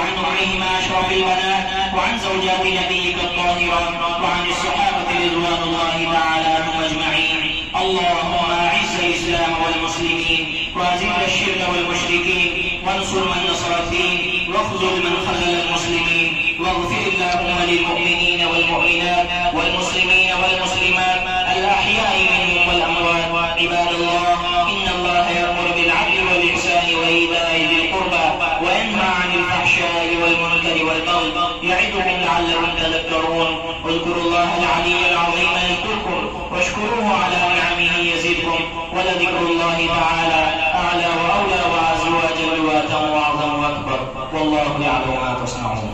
وعن أمهما أشرف البنات وعن زوجات نبيك الطاهرات وعن الصحابة رضوان الله تعالى عنهم أجمعين. اللهم أعز الإسلام والمسلمين وأذل الشرك والمشركين وانصر من نصر الدين واخذل من خذل المسلمين واغفر اللهم للمؤمنين والمؤمنات والمسلمين والمسلمات الأحياء منهم والأموات. عباد الله، إن الله يأمر بالعدل والإحسان وإيتاء ذي القربى وينهى عن الفحشاء والمنكر والبغي يعظكم لعلكم تذكرون. اذكروا الله العلي العظيم يذكركم واشكروه على نعمه يزدكم ولذكر الله تعالى أعلى وأولى وأعز وأجل وأتم وأعظم وأكبر والله يعلم ما تصنعون.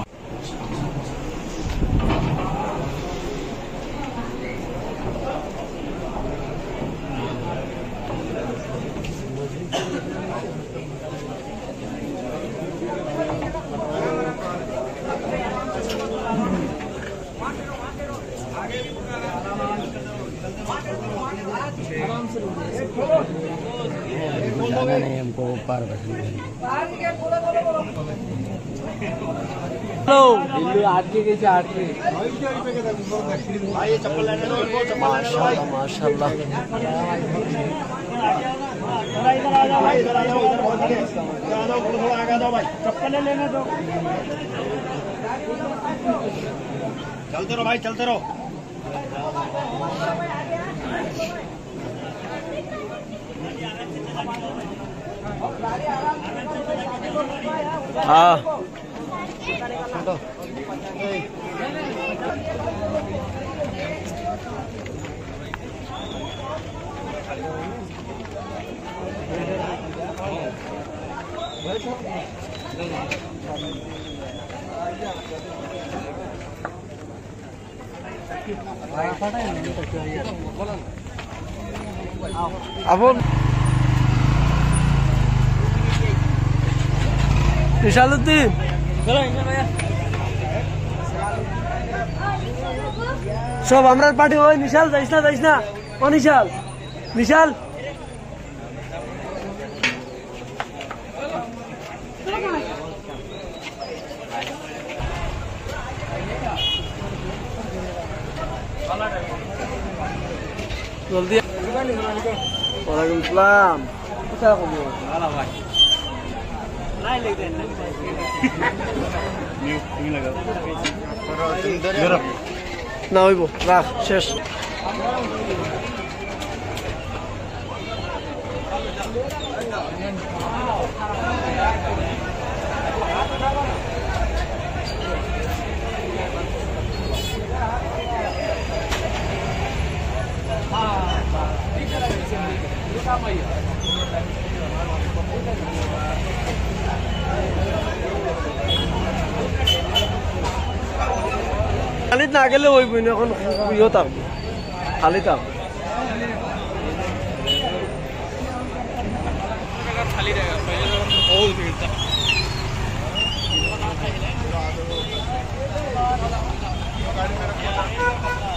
जाना नहीं हमको पार माशाल्लाह चलते रहो भाई, चलते रहो। हाँ अब निशालुद्दीन सब हमारा पार्टी हो। निशाल जाइस ना ओ निशाल जल्दी। वालेकुम सलाम। क्या करो भाई না হইব রাখ শেষ। খালিদ না গেলে ওই বই এখন ইয়ে থাকবো খালি থাকবো। খালি